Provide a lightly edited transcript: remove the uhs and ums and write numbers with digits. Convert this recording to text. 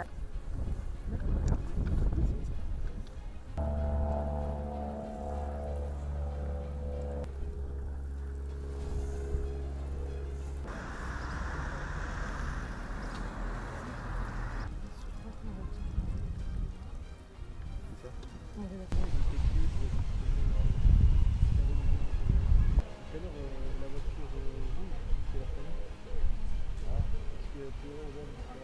après. Tout à l'heure, la voiture rouge, c'est la famille. Ah, parce que tu vois,